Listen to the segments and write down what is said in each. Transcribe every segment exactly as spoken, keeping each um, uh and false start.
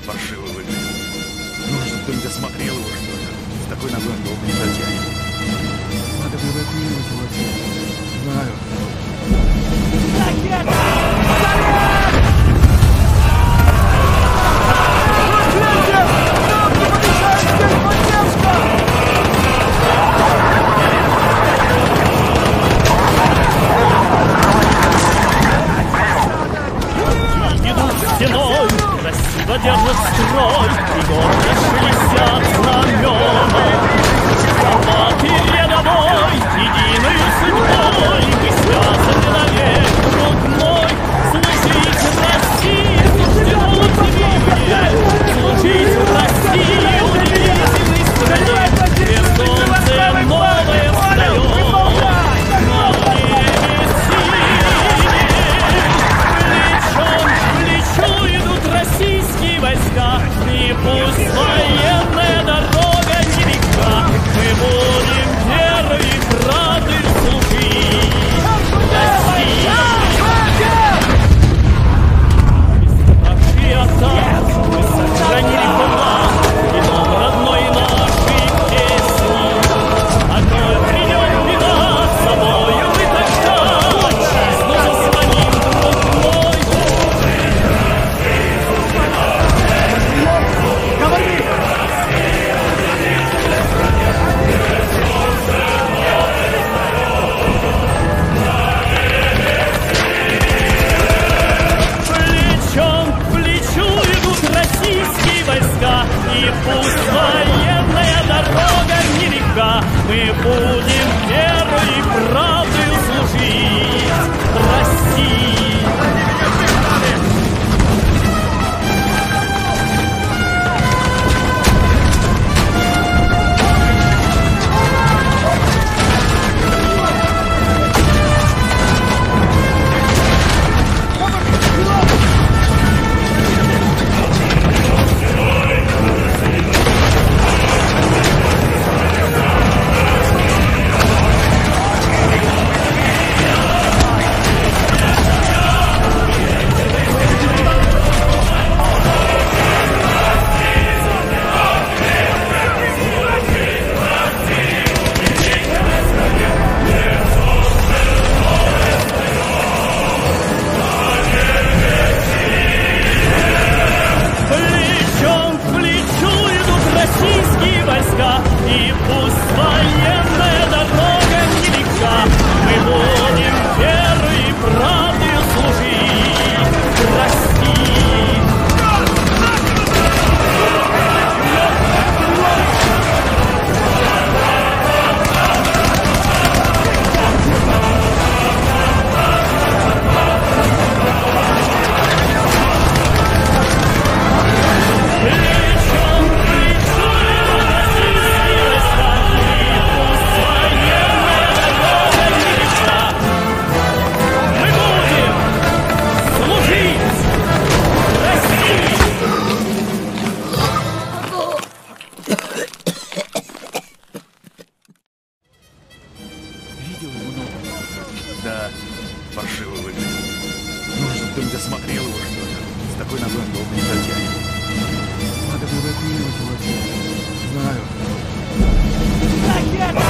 паршиво выглядит. Нужно, чтобы кто-нибудь осмотрел его, что ли. С такой ногой он долго не протянет. Надо бы эвакуировать его отсюда. Знаю. Ракета! Стеной красиво держит строй, и гордо шелестят знамена. Солдаты рядовой, единой судьбой, мы связаны навек, друг мой. Служить России, суждено тебе, служить России, удивительной стране, где солнце новое встает. Российские войска, и пусть военная дорога нелегка, мы будем верой и правдой служить России. Бесстрашие атак, мы сохранили флаг, и дом родной нашей песни. Одной придет беда, с собою мы тогда отчизну заслоним, друг мой. Российские войска, и пусть военная дорога нелегка, мы будем верой и правдой служить России. Российские войска, и пусть военная дорога нелегка, мы будем верой и правдой служить России. Да, паршиво выглядит. Нужно, чтобы кто-нибудь осмотрел его, что ли. С такой ногой он долго не протянет. Надо бы эвакуировать его отсюда. Знаю. Ракета!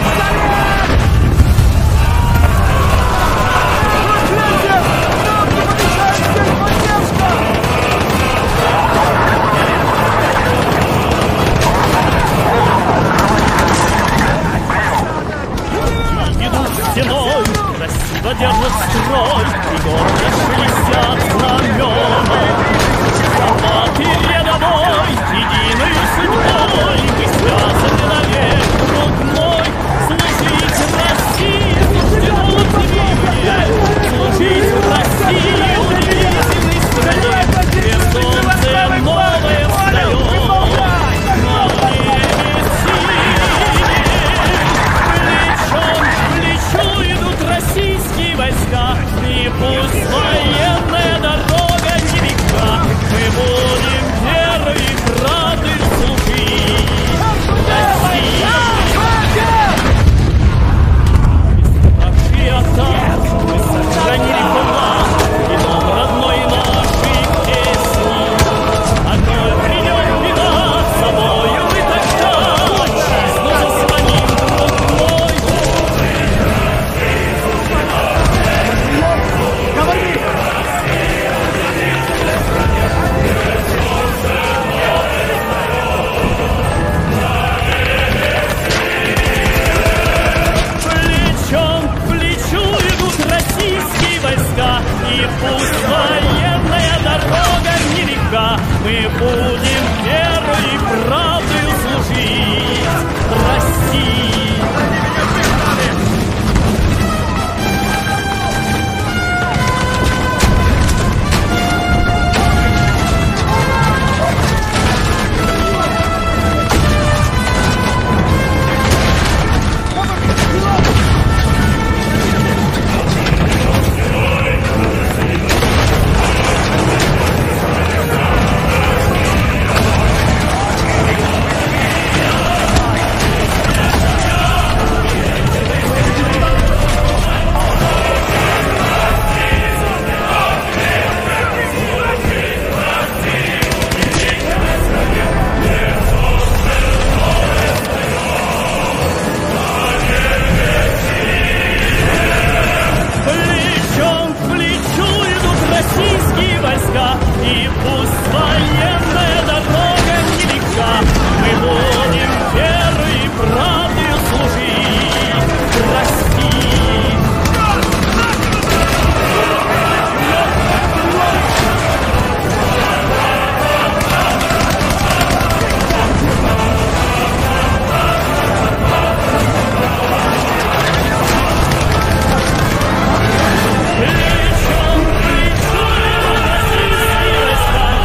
Стеной красиво держит строй, и гордо шелестят знамена. Солдаты рядовой, единой судьбой, мы связаны навек, друг мой. Служить России, суждено тебе, служить России, удивительной стране, где солнце новое встает. Российские войска, и пусть военная И пусть военная дорога нелегка, мы будем верой и правдою служить России. И пусть военная дорога нелегка, мы будем верой и правдою служить России. Плечом к плечу идут российские войска,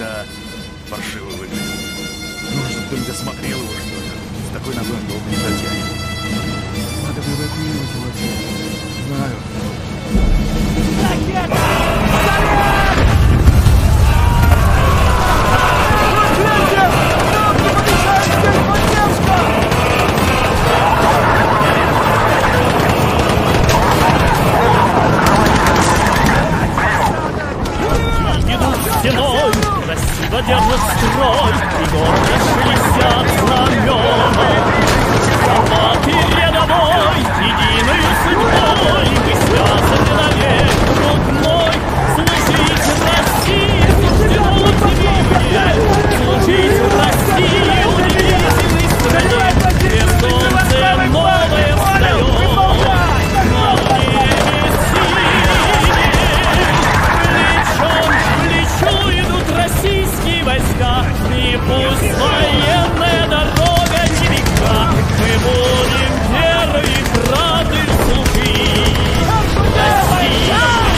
Да, паршиво выглядит. Нужно кто-нибудь осмотрел его, что ли. С такой ногой он долго не дотянет. Надо бы эвакуировать его отсюда. Знаю. Идут стеной, красиво держат строй, и гордо шелестят знамена. Солдаты рядовой, единой судьбой, мы связаны навек, друг мой. Служить России, суждено тебе, служить России, удивительной стране, где солнце новое встает. Российские войска, и пусть военная дорога невелика, мы будем верой и правдой служить России.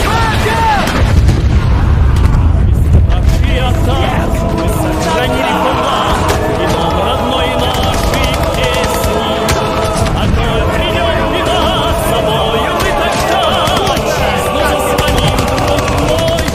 Страши атак, мы сохранили флаг, и дом родной нашей песни. А то придет беда, с собою мы тогда отчизну заслоним, друг мой.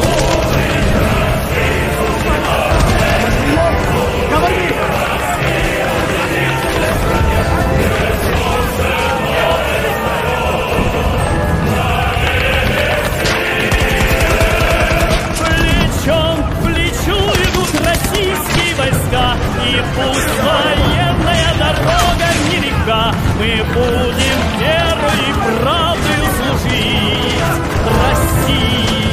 И пусть военная дорога невелика, мы будем верой и правдой служить России.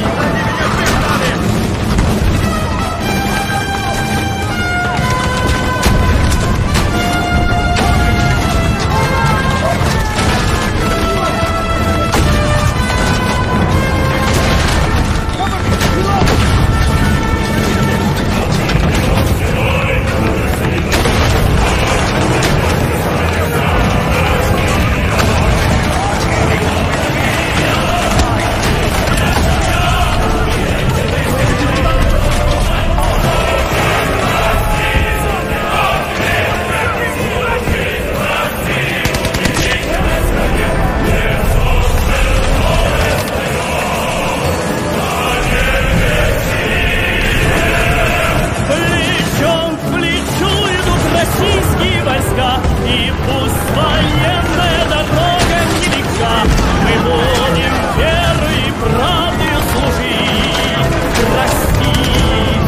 И пусть военная дорога невелика, мы будем верой и правдой служить России.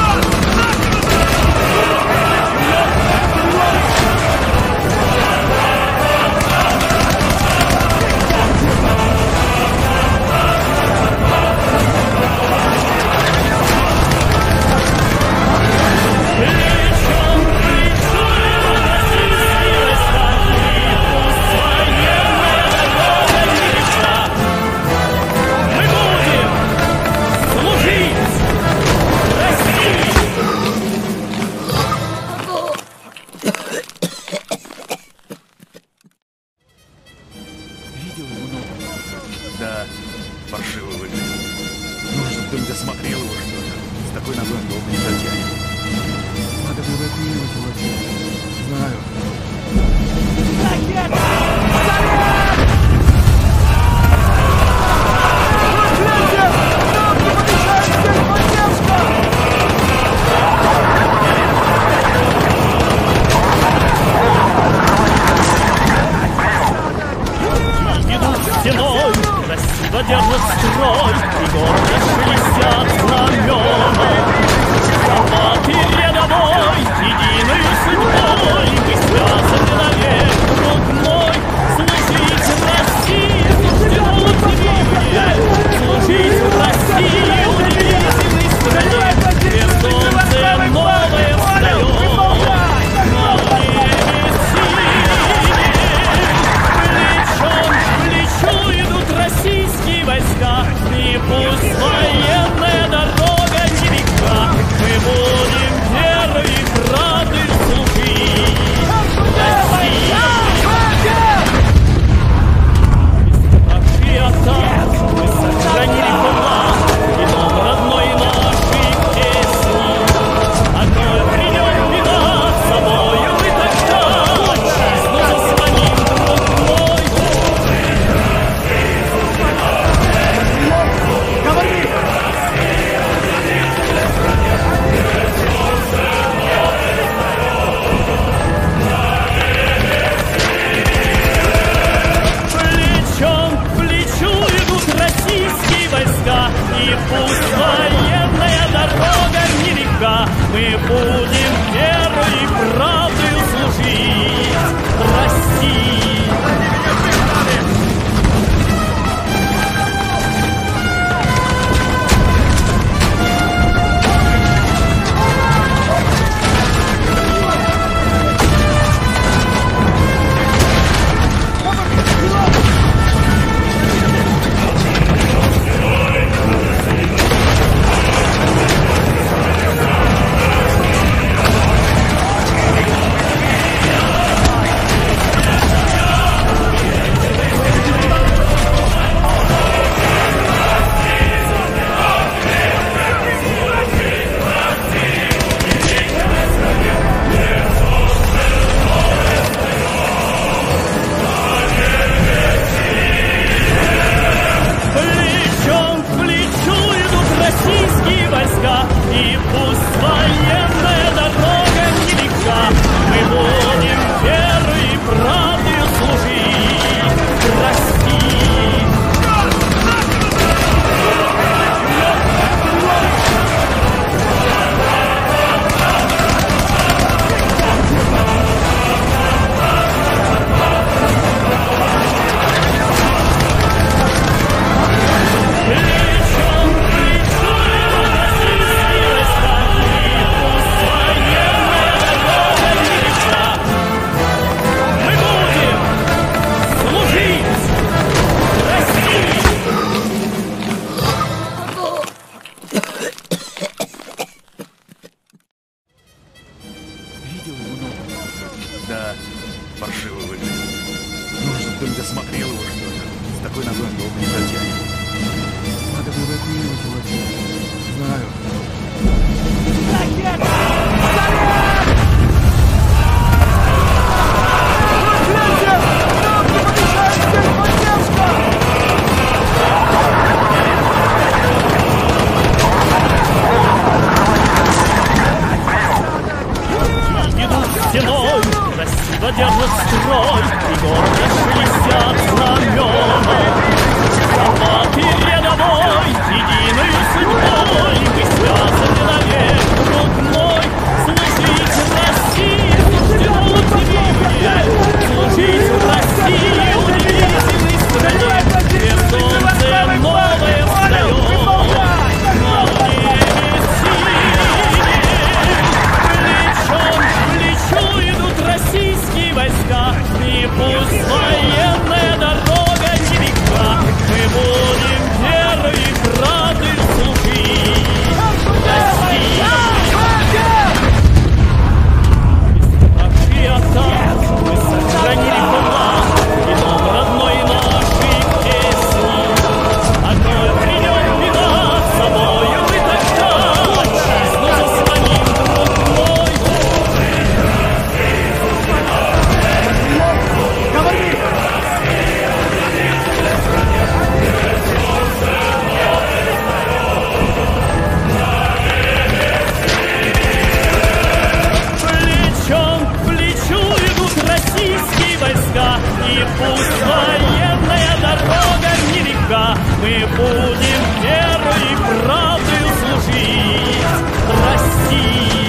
Да, паршиво выглядит. Нужно кто-нибудь осмотрел его, что ли. С такой ногой он долго не дотянет. Надо бы эвакуировать его отсюда. Знаю. Идут стеной, красиво держат строй, и гордо шелестят знамена. Солдаты рядовой, единой судьбой, мы и пусть военная дорога нелегка, мы будем верой и правдой служить России. Да, паршиво выглядит. Нужно, чтобы ты досмотрел его, что ли. С такой ногой он долго не протянет. Надо бы эвакуировать его отсюда. Знаю. Стеной красиво держат строй, и гордо шелестят знамена. Солдаты рядовой, единой судьбой, мы связаны навек, друг мой. Служить России суждено тебе, служить России удивительной стране, где солнце новое встает на небе синем. Плечом идут российские войска, и пусть военная дорога нелегка, мы будем верой и правдой служить России. Без страха и атак мы сохранили флаг и дом родной нашей песни. А то придет беда, с собою мы тогда отчизну заслоним, друг мой. Плечом к плечу идут российские войска, и пусть военная дорога нелегка, мы будем верой и правдой служить России.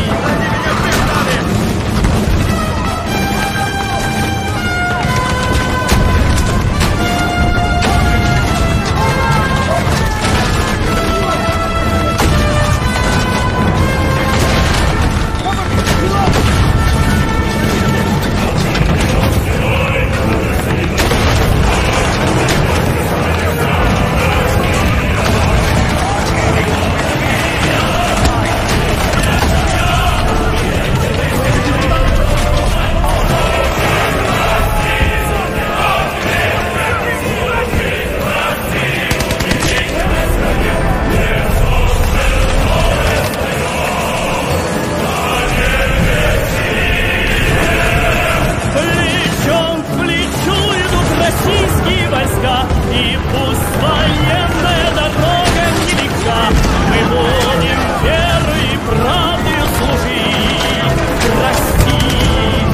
Российские войска, и пусть военная дорога нелегка, мы будем верой и правдой служить России.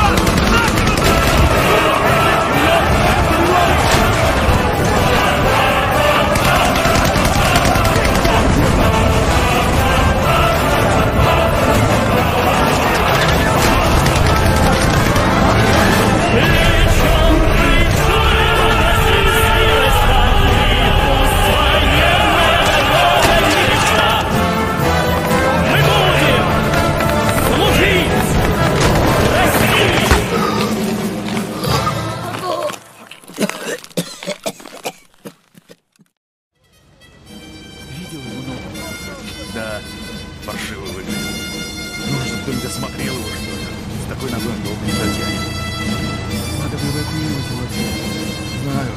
Да, паршиво выглядит. Нужно, чтобы ты досмотрел его, что ли. С такой ногой он долго не протянет. Надо бы эвакуировать его отсюда. Знаю.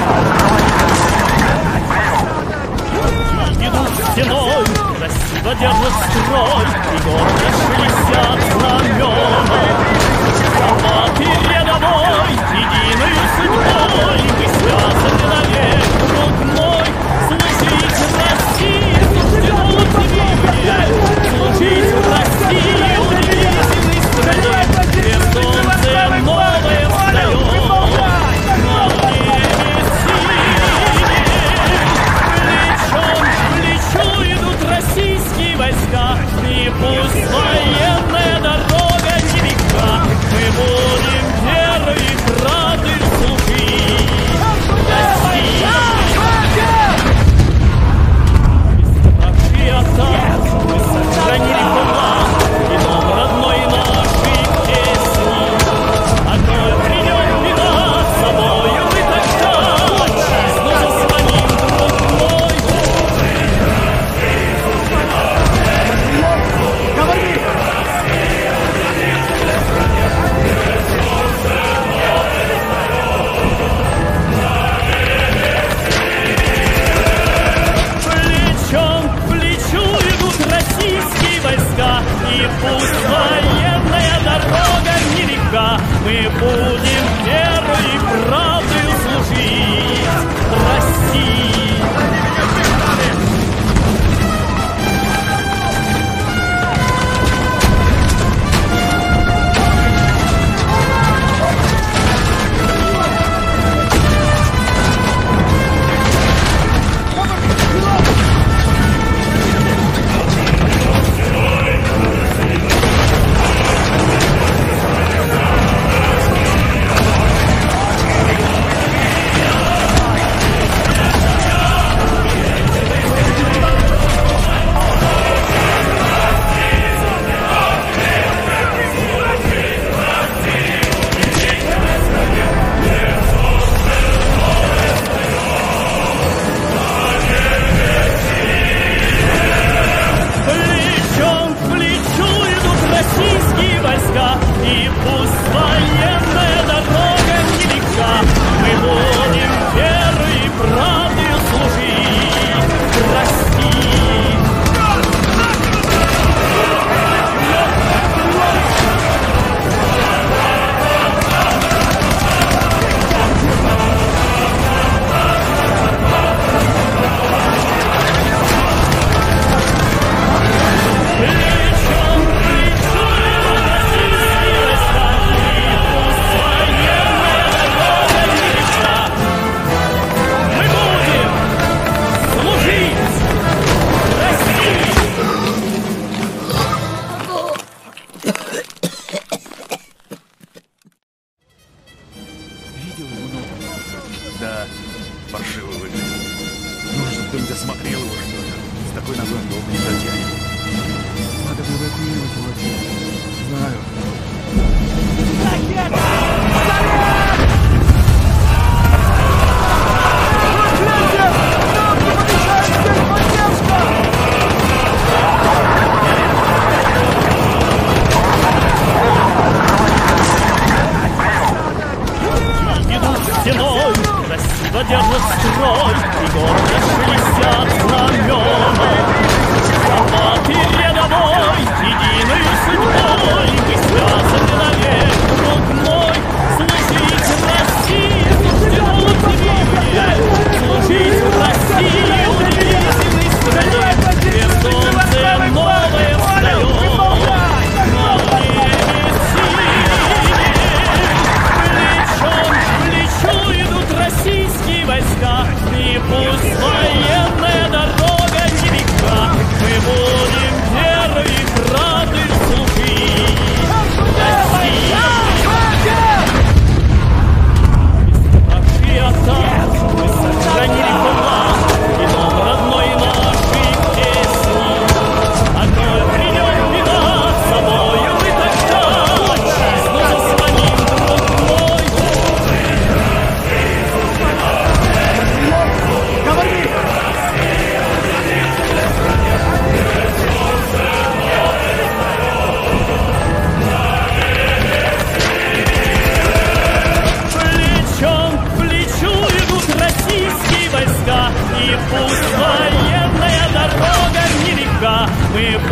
Идут стеной красиво держат держит строй, и гордо шелестят знамена. Солдаты рядовой, единой судьбой, мы связаны навек, друг мой. Служить России суждено тебе, служить России удивительной стране, где солнце новое встает на небе синем. Плечом к плечу идут российские войска, и пусть военная дорога велика, мы будем верой и правдой служить России. Мы сохранили флаг и дом родной нашей песни. А то придет беда, с собою мы тогда отчизну заслоним, друг мой. Говори!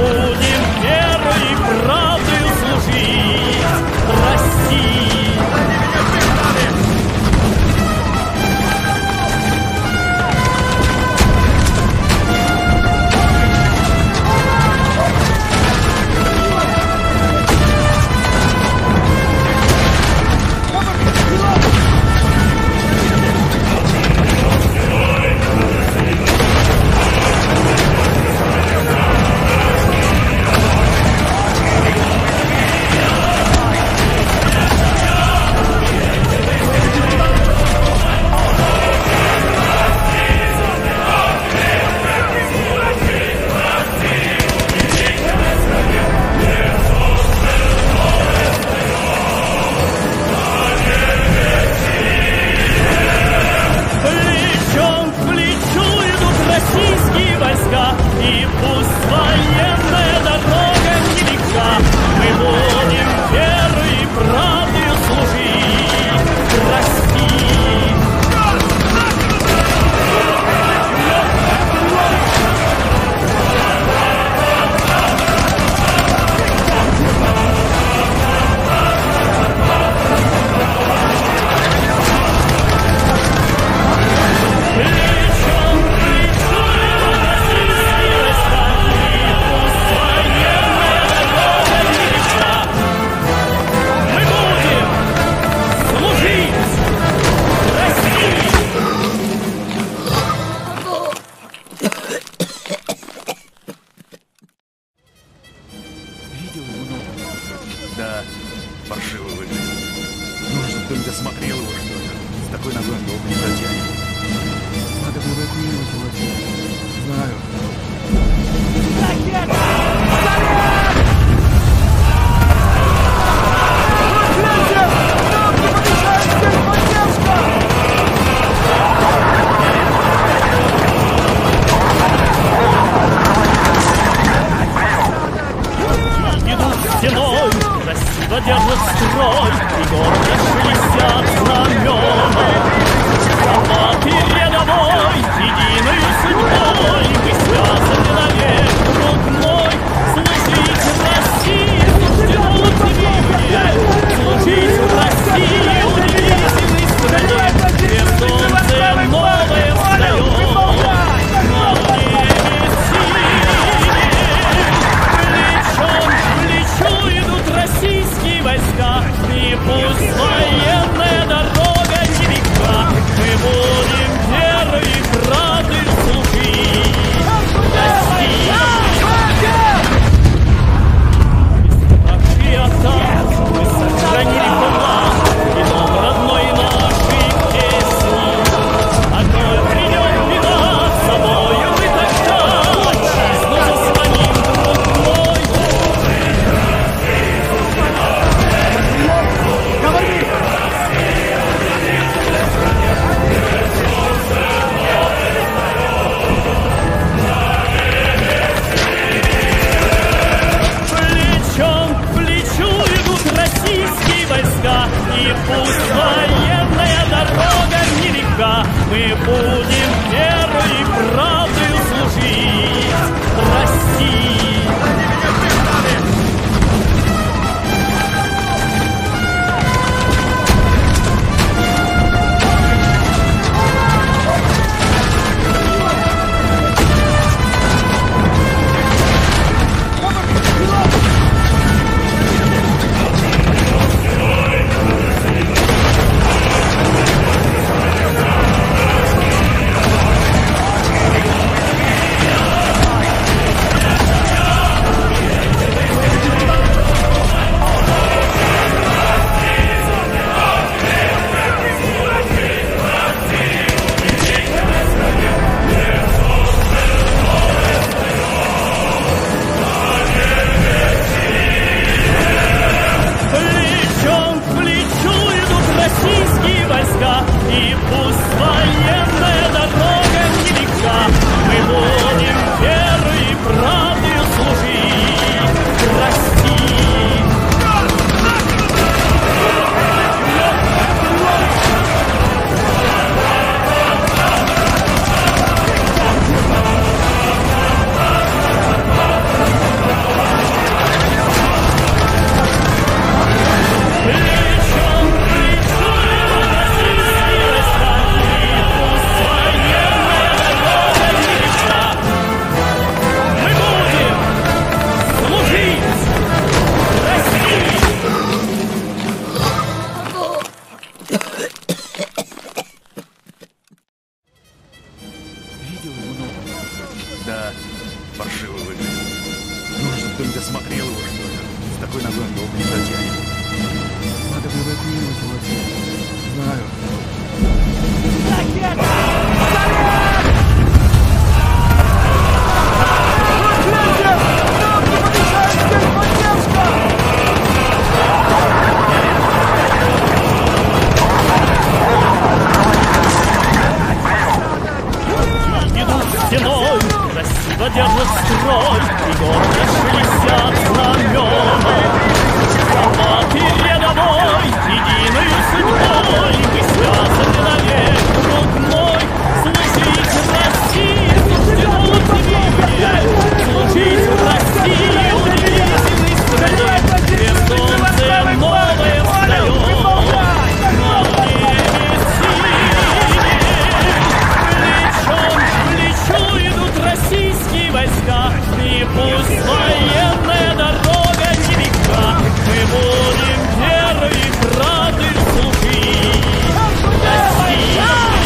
будем верой и правдой служить России. И пусть военная дорога нелегка, мы будем верой и правдой служить России. Да, паршиво выглядит. Нужно кто-нибудь осмотрел его, что ли. С такой ногой он долго не протянет. Надо бы эвакуировать его отсюда. Знаю. Стеной красиво держит строй, и гордо шелестят знамена. Солдаты рядовой, единой судьбой, мы связаны навек, друг мой. Служить России суждено тебе, служить России удивительной стране, где солнце новое встает. Российские войска, и пусть смотрел его, что ли? С такой ногой он долго не протянет. Надо бы эвакуировать его отсюда. Знаю. Стеной красиво держит строй, и гордо шелестят знамена. Солдаты рядовой, единой судьбой, мы связаны навек, друг мой. Служить России, суждено тебе, служить России, удивительной стране, где солнце новое встает. Российские войска, и пусть военная дорога невелика, мы будем верой и правдой служить России.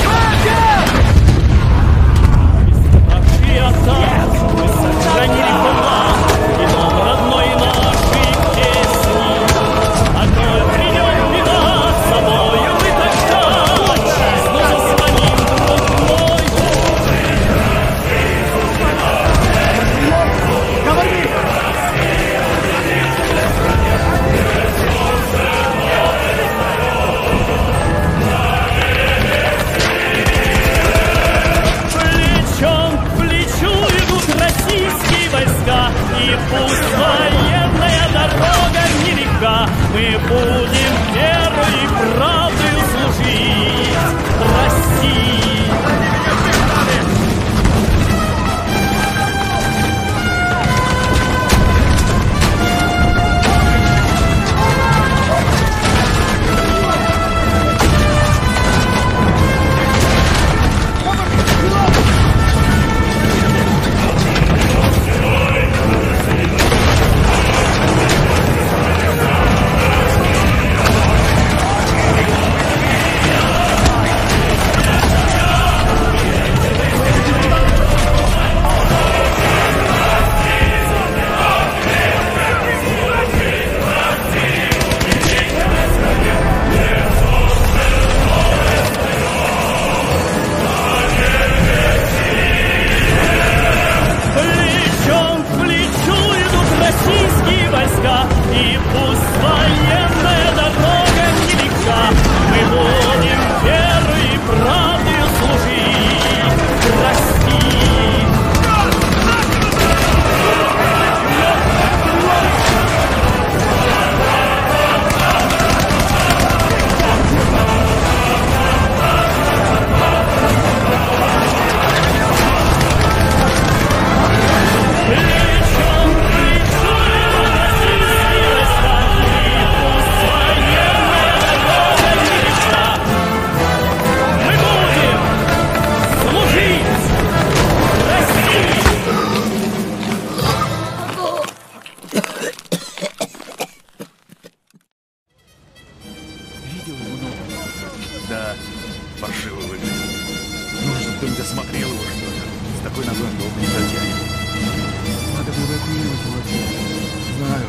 Бесстравшие атаки мы сохранили флаг, и дом родной нашей песни. А то придет беда, с собою мы тогда отчизну заслоним, друг мой. Российские войска, и пусть военная дорога невелика, мы будем верой и правдой служить России. Российские войска, и пусть военная дорога невелика, мы будем верой и правдой служить России. Да, паршиво выглядит. Нужно, чтобы кто-нибудь осмотрел его, что ли. С такой ногой он долго не протянет. Надо бы эвакуировать его отсюда. Знаю.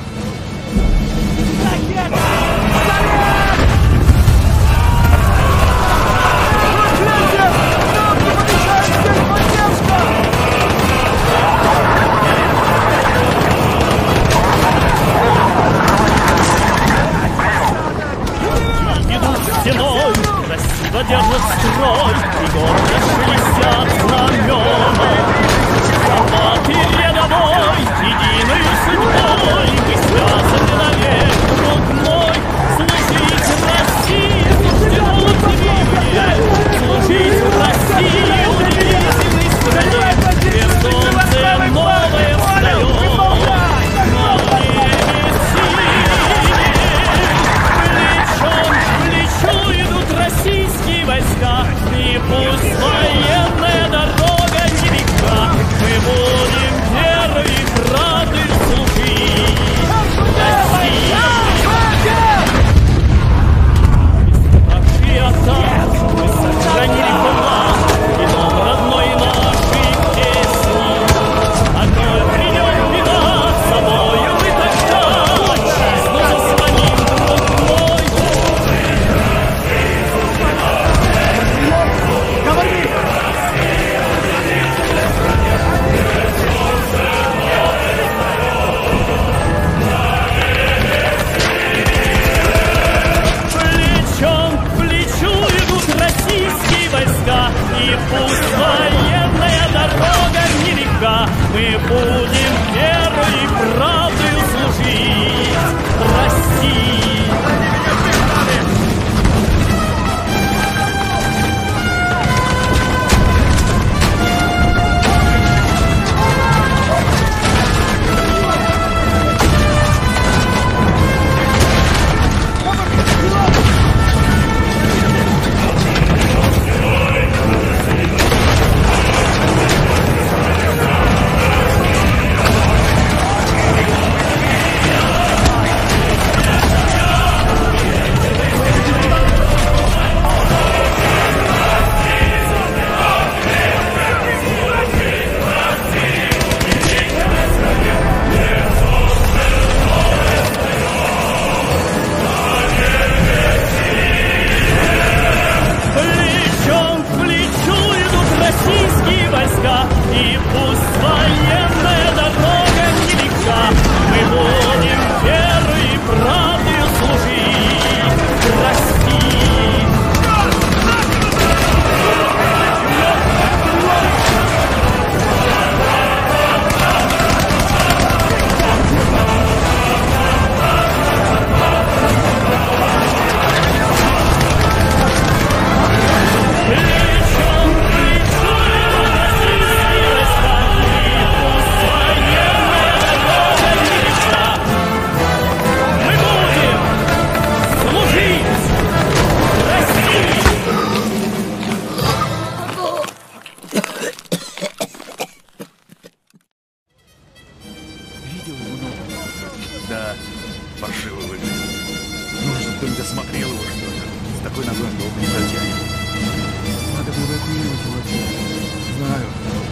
Да, паршиво выглядит. Нужно, чтобы кто-нибудь осмотрел его, что ли. С такой ногой он долго не протянет. Надо бы эвакуировать его отсюда. Знаю.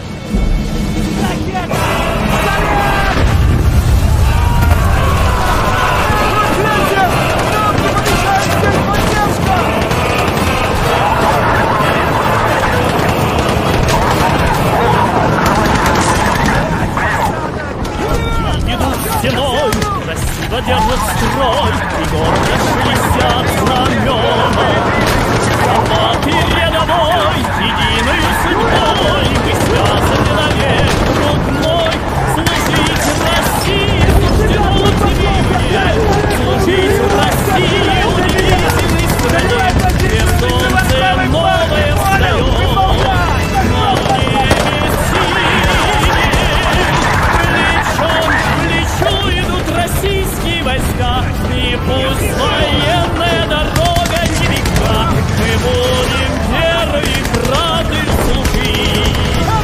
Стеной красиво держат строй, и гордо шелестят знамена. Солдаты рядовой, единой судьбой, мы связаны навек, друг мой. Служить России, суждено тебе, служить России, удивительной стране, где солнце новое встает. Российские войска, и пусть военная дорога невелика, мы будем верой и правдой служить.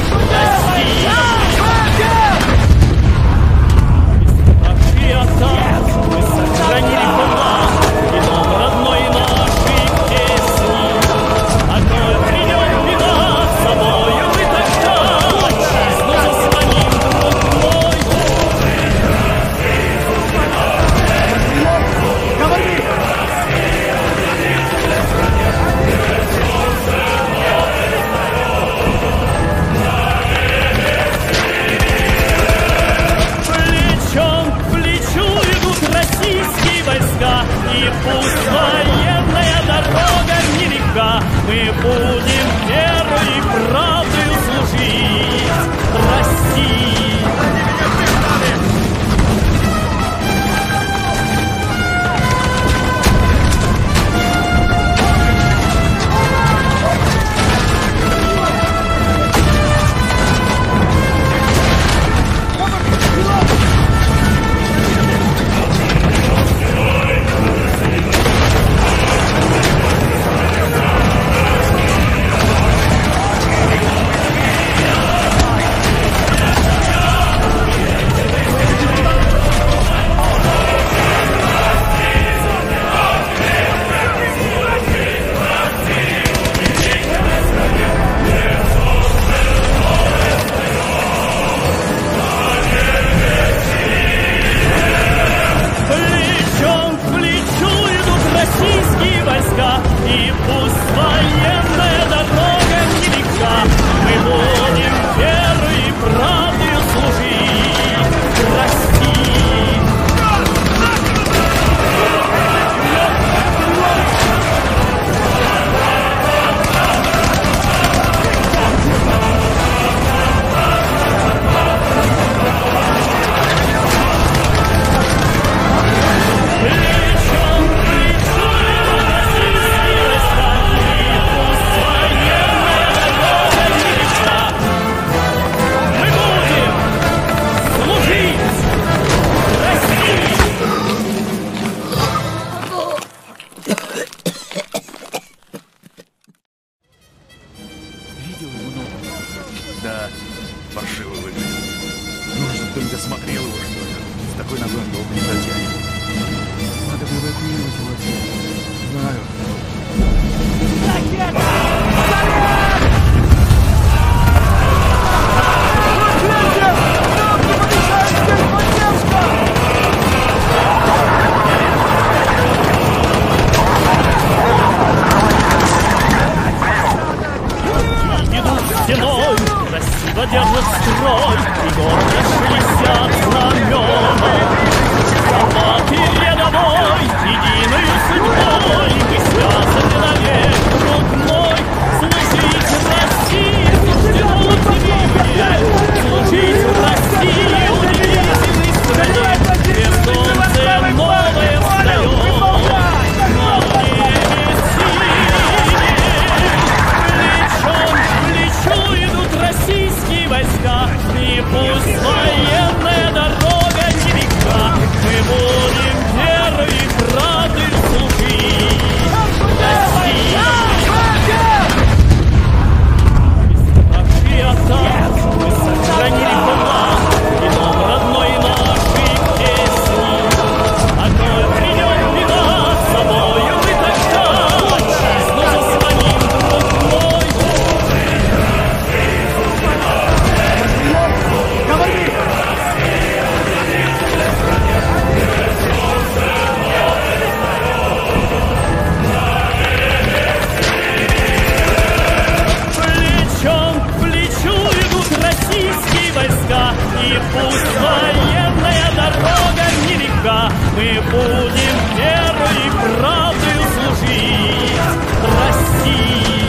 будем верой и правдой служить России.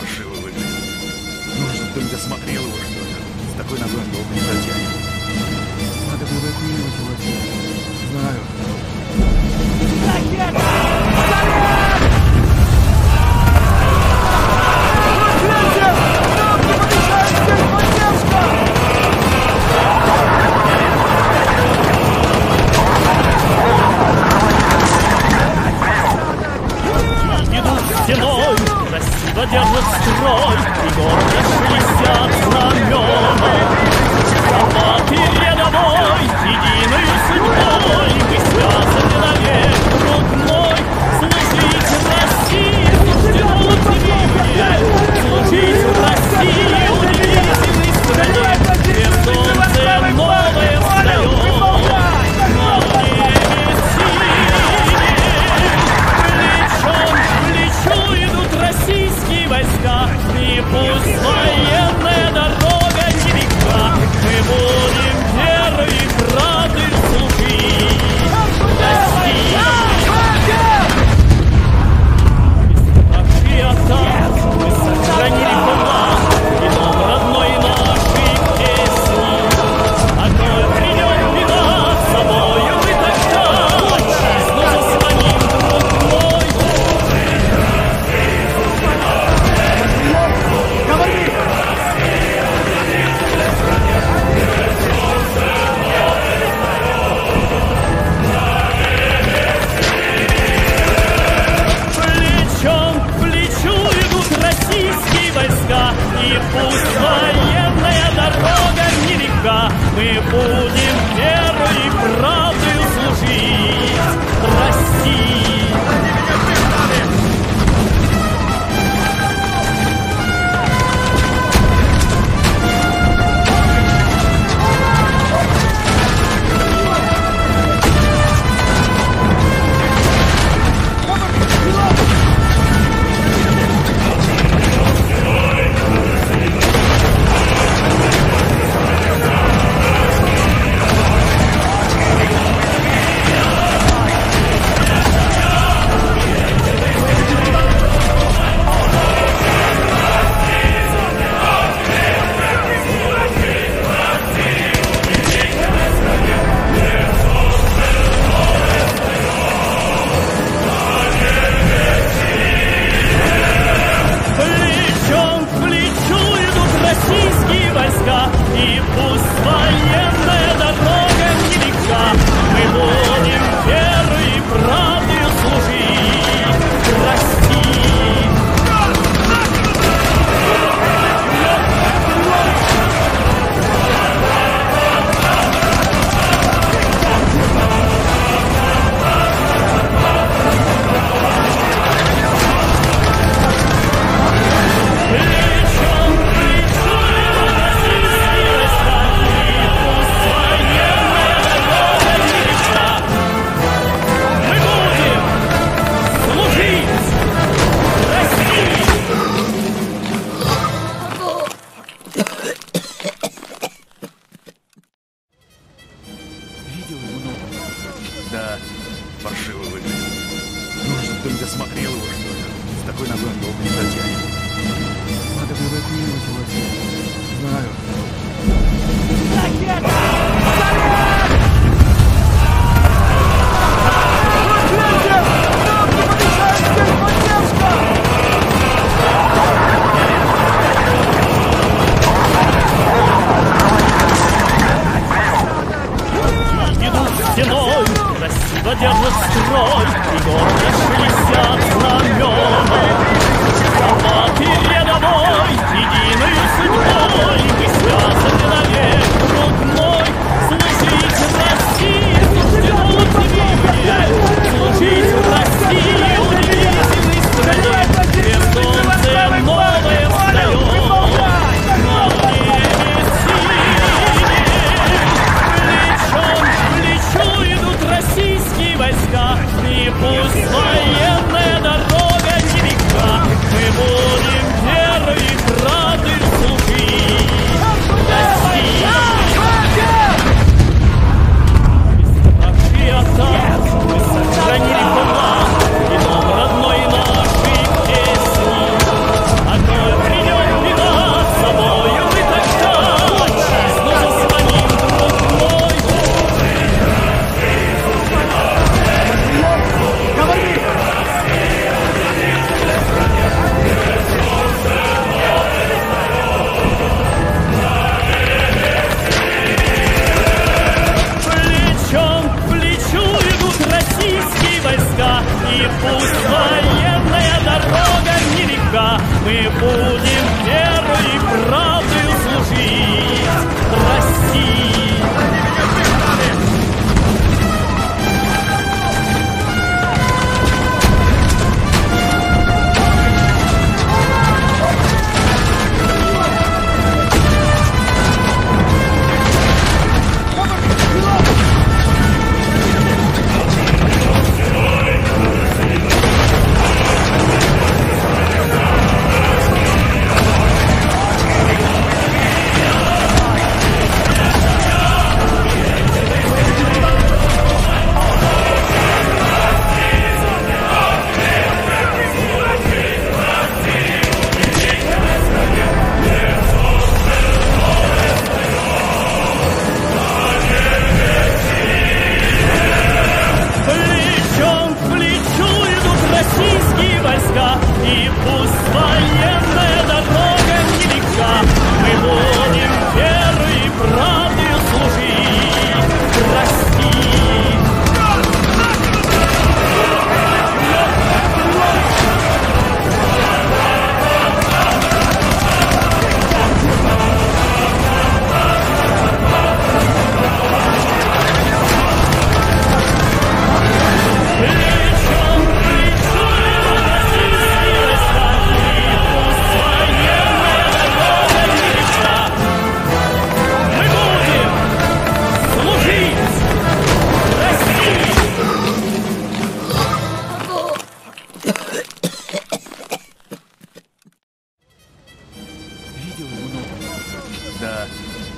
паршиво выглядит. Нужно, чтобы кто-нибудь осмотрел его, что ли. С такой ногой он долго не протянет. Надо бы эвакуировать его отсюда. Знаю. Идут стеной, красиво держат строй, и гордо шелестят знамена. Солдаты рядовой, единой судьбой, мы связаны навек, друг мой. Служить России суждено тебе, служить России удивительной стране, где солнце новое встает на небе синем. Плечом к плечу идут российские войска, и пусть военная дорога нелегка, мы будем верой и правдой служить России. И страх мы сохранили флаг, и дом родной нашей песни. А то придет беда, с собою мы тогда отчизну заслоним, друг мой. Плечом к плечу идут российские войска, и пусть военная дорога нелегка, мы будем верой и правдой служить России.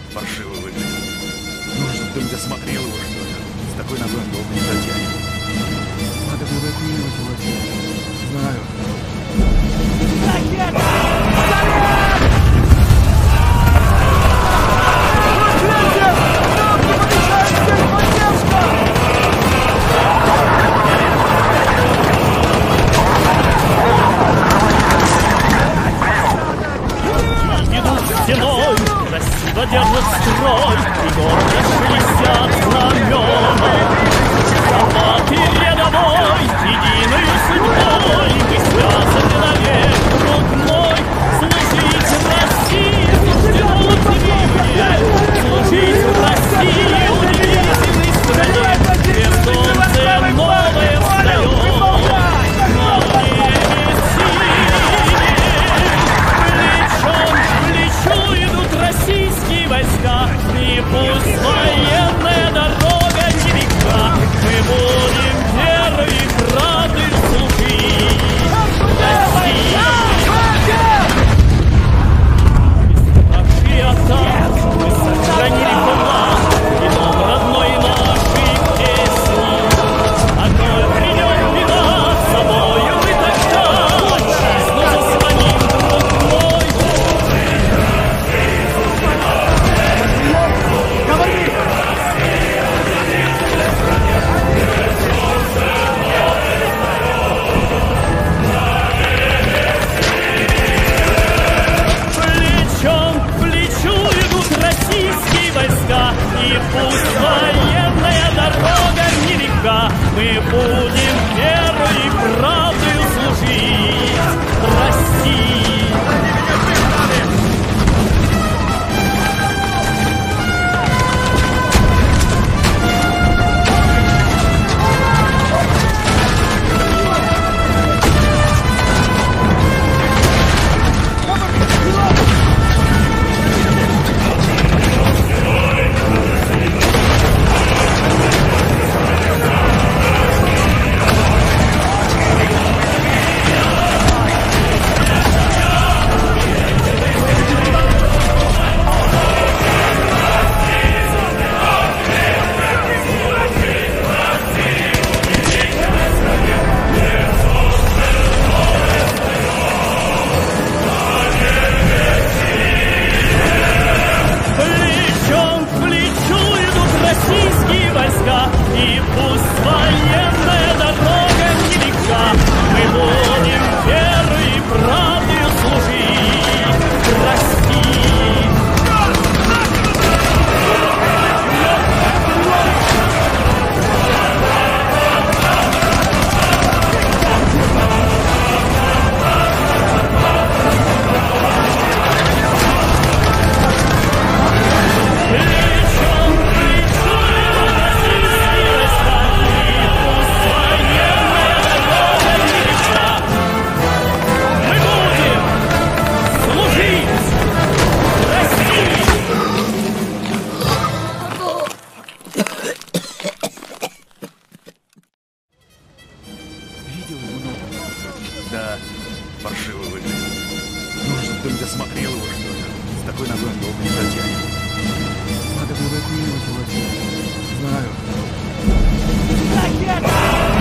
паршиво выглядит. Нужно, чтобы ты мне смотрел его, что ли. С такой ногой он долго не протянет. Надо бы эвакуировать его отсюда. Знаю. Идут стеной, красиво держат строй, и гордо шелестят знамена. Солдаты рядовой, единой судьбой, мы связаны навек, друг мой. Служить России суждено тебе, служить России удивительной стране, где солнце новое встает на небе синем. Плечом к плечу идут российские войска, и пусть военная дорога велика, мы будем верой и правдой служить России. Бесстравшие атаки, мы сохранили флаг и дом родной нашей песни. А то придет беда, с собою мы тогда отчизну заслоним, друг мой. Плечом к плечу идут российские войска, и пусть военная дорога нелегка, мы будем верой и правдой служить России. Плечом к плечу идут российские войска, и пусть военная дорога нелегка, мы будем верой и правдой служить России. Плечом к плечу идут российские войска, и пусть военная дорога нелегка, мы будем служить России. Видел его ногу? Да, паршиво выглядит. Нужно, чтобы ты мне смотрел его, что ли. С такой ногой он долго не протянет. Надо бы эвакуировать его отсюда. Знаю. Ракета!